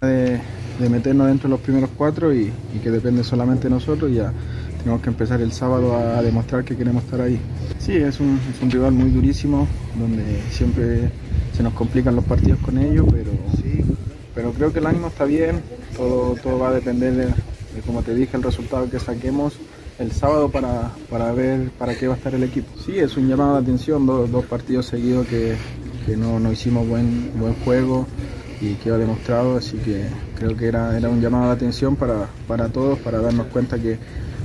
de meternos dentro de los primeros 4 y que depende solamente de nosotros. Ya tenemos que empezar el sábado a demostrar que queremos estar ahí. Sí, es un rival muy durísimo, donde siempre se nos complican los partidos con ellos, pero creo que el ánimo está bien. Todo va a depender de, como te dije, el resultado que saquemos el sábado para ver para qué va a estar el equipo. Sí, es un llamado de atención, dos partidos seguidos que no hicimos buen juego y quedó demostrado, así que creo que era un llamado de atención para todos, para darnos cuenta que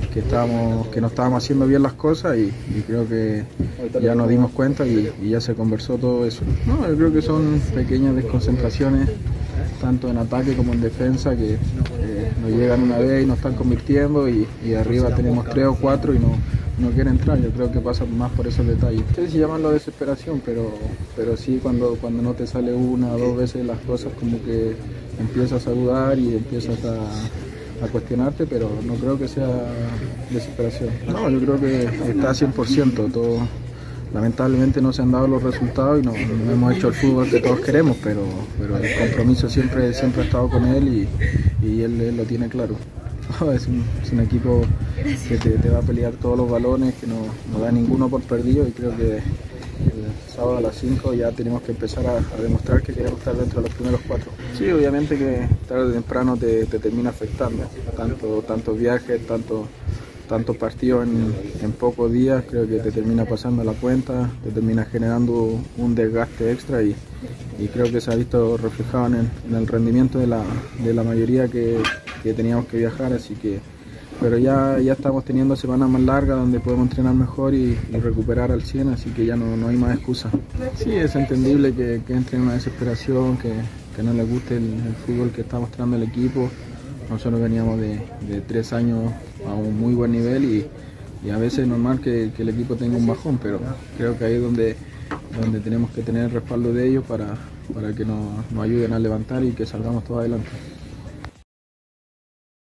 no estábamos haciendo bien las cosas y creo que ya nos dimos cuenta y ya se conversó todo eso. No, yo creo que son pequeñas desconcentraciones, tanto en ataque como en defensa, que nos llegan una vez y nos están convirtiendo y arriba tenemos 3 o 4 y no quiere entrar. Yo creo que pasa más por esos detalles. No sé si llamarlo desesperación, pero sí cuando no te sale una o dos veces las cosas, como que empiezas a dudar y empiezas a cuestionarte, pero no creo que sea desesperación. No, yo creo que está 100%. Todo, lamentablemente no se han dado los resultados y no hemos hecho el fútbol que todos queremos, pero el compromiso siempre ha estado con él y él lo tiene claro. Es un equipo que te va a pelear todos los balones, que no da ninguno por perdido, y creo que el sábado a las 5 ya tenemos que empezar a demostrar que queremos estar dentro de los primeros 4. Sí, obviamente que tarde o temprano te termina afectando, tantos viajes, tantos partidos en pocos días, creo que te termina pasando la cuenta, te termina generando un desgaste extra y creo que se ha visto reflejado en el rendimiento de la mayoría que teníamos que viajar, así que pero ya estamos teniendo semanas más largas donde podemos entrenar mejor y recuperar al 100, así que ya no hay más excusas. Sí, es entendible que entre en una desesperación, que no les guste el fútbol que está mostrando el equipo. Nosotros veníamos de 3 años a un muy buen nivel y a veces es normal que el equipo tenga un bajón, pero creo que ahí es donde tenemos que tener el respaldo de ellos para que nos ayuden a levantar y que salgamos todos adelante.